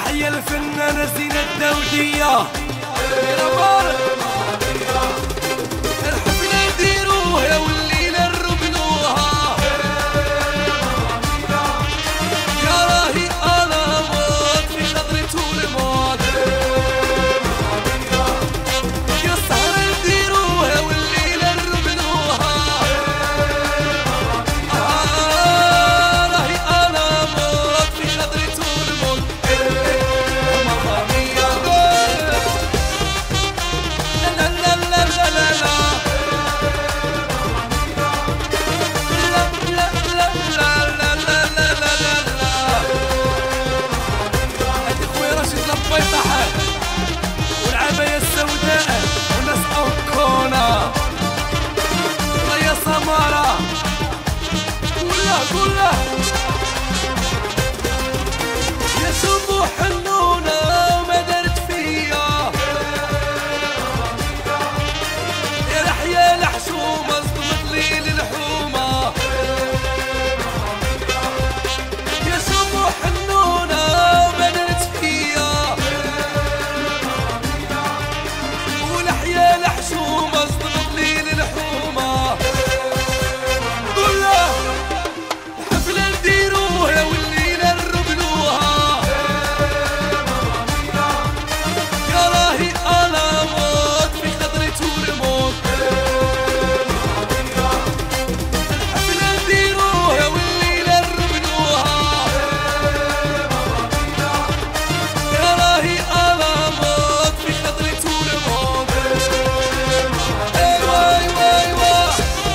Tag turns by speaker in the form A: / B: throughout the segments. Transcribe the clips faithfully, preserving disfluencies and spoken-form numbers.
A: تحية الفنانة زينة الداودية. الحفلة نديروها والليلة نرملوها، يا راهي أنا موت في نظرة الموت، يا سهرة نديروها والليلة نرملوها، آه راهي أنا موت في نظرة الموت. ماما ميا لا لا لا لا لا لا والعباية السوداء والناس أوكونا يا سمارة كلها كلها يا شمو حنونة وما دارت فيا، يا لحية الحشومة صدمت لي للحومة، يا شمو حنونة وما دارت فيا، ولحية الحشومة صدمت لي للحومة. كلها الحفلة نديروها والليلة نرملوها، يا راهي أنا موت في خضرة الموت. الحفلة نديروها والليلة نرملوها، يا راهي أنا موت في خضرة الموت. ايوا ايوا ايوا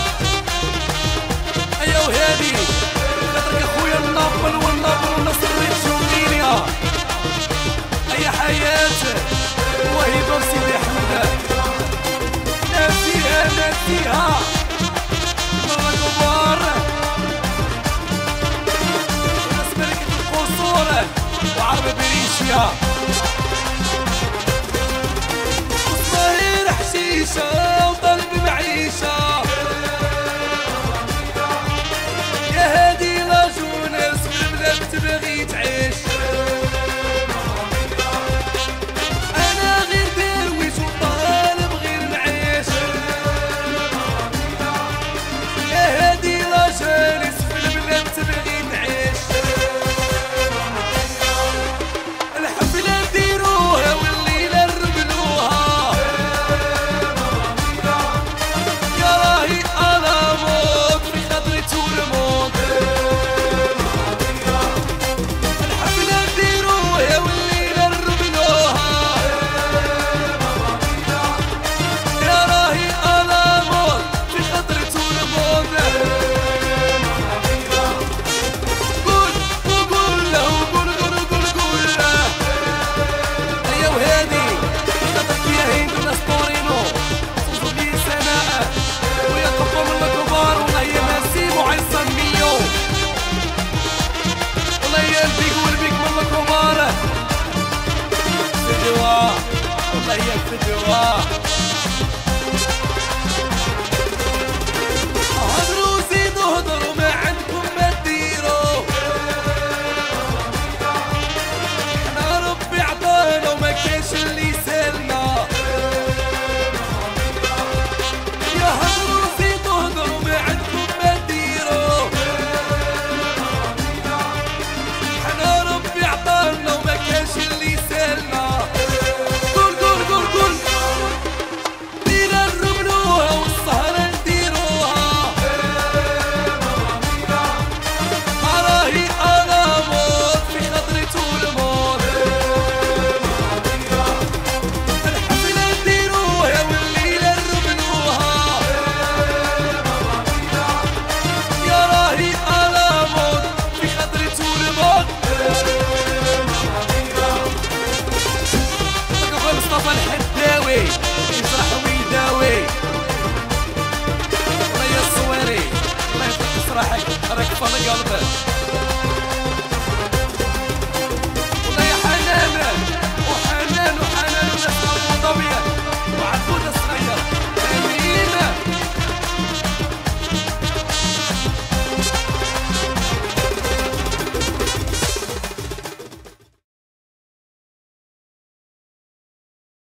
A: ايا وهادي خاطرك اخويا النابل والنابل والنصر الجولينيا. اي حياة وهبة وسيدي حمد ناسيها ناسيها مرة كبار وناس ملكة القصور وعرب بريشيا وصهير حشيشة